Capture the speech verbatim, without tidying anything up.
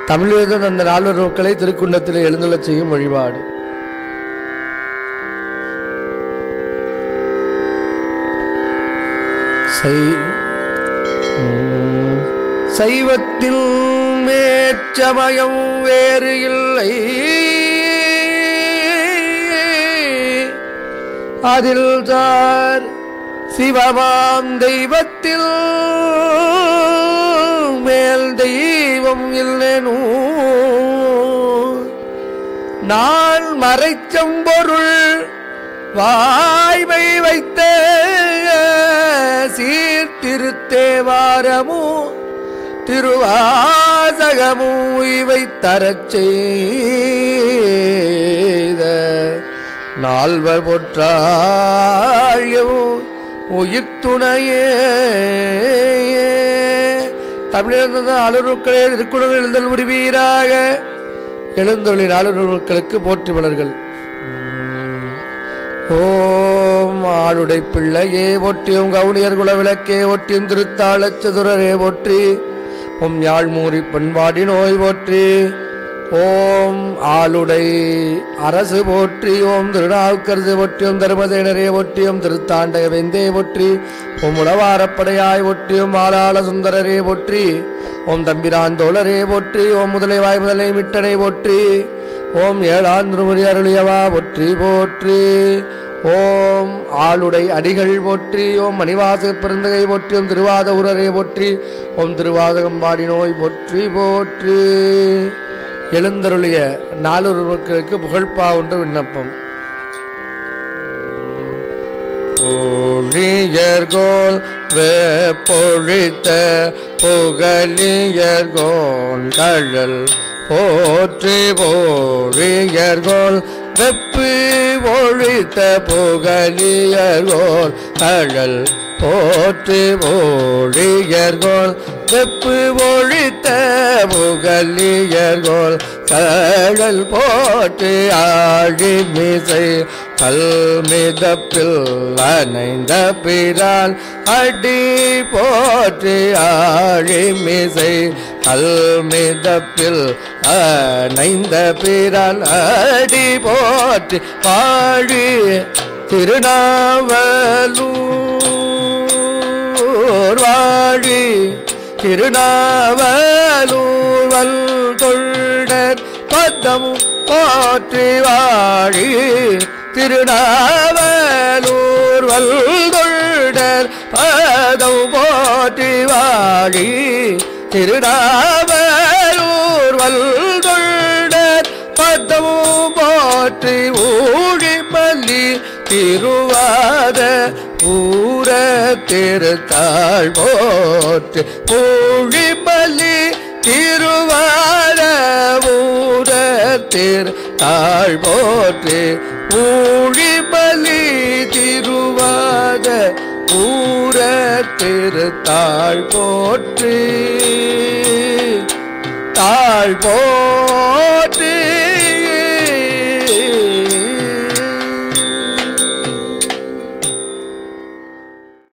தமிழக அந்த நால்வர் மக்களை திருக்குண்டத்தில் எழுந்துள்ளச் செய்யும் வழிபாடு. சைவத்தில் மேற்சமயம் வேறு இல்லை, அதில் தார் சிவமாம் தெய்வத்தில் மேல் தெய்வம் இல்லேனோ. நான் மறைச்சம்பொருள் வாய்மை வைத்த சீர்திருத்தேவாரமோ திருவாசகமோ இவை தரச் செய்த நால்வர் பொற்றாழியோ உயிர் துணையே. தமிழக ஆளுநர்களே திருக்குறள் எழுந்தல் உரிவீராக எழுந்தொழில் ஆளுநர்களுக்கு போற்றி மலர்கள். ஓம் ஆளுடை பிள்ளையே ஒட்டியும் கவுனியர் குல விளக்கே ஒட்டியும் திருத்தாளச் சதுரரே ஒற்றி ஓம் யாழ்மூரி பண்பாடி நோய் போற்றி. ஓம் ஆளுடை அரசு போற்றி. ஓம் திருநாவுக்கரசு ஒற்றியும் தர்மதேனரே ஒற்றியும் திருத்தாண்டக வெந்தே போற்றி. ஓம் உளவாரப்படையாய் ஒற்றியும் ஆளாள சுந்தரரே போற்றி. ஓம் தம்பிராந்தோழரே போற்றி. ஓம் முதலை வாய் முதலை மிட்டனை போற்றி. ஓம் ஏழாந்திருமுறை அருளியவா போற்றி போற்றி. ஓம் ஆளுடை அடிகள் போற்றி. ஓம் மணிவாசக பெருந்தகை போற்றி. ஓம் திருவாத உரரே போற்றி. ஓம் திருவாதகம்பாடி நோய் போற்றி போற்றி. எழுந்தருளிய நாலூர் மக்களுக்கு புகழ்பா ஒன்று விண்ணப்பம். பொழியர்கோல் வெப்பொழித்த புகழியர்கோன் கழல் போற்றி. பொழியர்கோல் வெப்பு ஒழித்த புகழியர்கோல் கழல் போற்றி. பொழியர்கோல் வெப்பு ஒழித்த புகழியர்கோல் கழல் போற்றி. ஆழிமிசை கல்மிதப்பில் அணைந்த பிரான் அடி போற்றி. ஆழிமிசை கல்மிதப்பில் அணைந்த பிரான் அடி போற்றி. பாழி திருநாவலூர் வாழி திருநாவலூர் வல் தொண்டர் பதமும் போற்றி. வாழி திருநாவலூர் வல் தொண்டர் பதம் போற்றி. வாழி திருநாவலூர் வல் தொண்டர் பதமும் போற்றி. ஊழி மல்லி திருவாத ஊர திருத்தாள் போற்றி. ஊழிமல்லி திருவாத ஊர திருத்தாள் போற்றி. ஊழிமல்லி திருவாத ஊர திருத்தாள் போற்றி. தாழ் போ